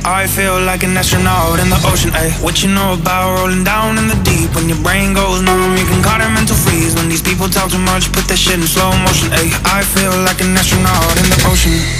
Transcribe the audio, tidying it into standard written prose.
I feel like an astronaut in the ocean, ayy. What you know about rolling down in the deep? When your brain goes numb, you can call it mental freeze. When these people talk too much, put that shit in slow motion, ayy. I feel like an astronaut in the ocean.